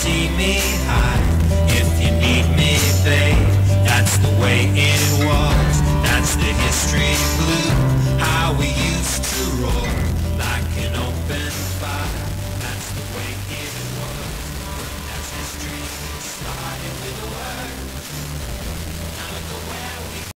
see me, hide. If you need me, babe, that's the way it was. That's the history blues.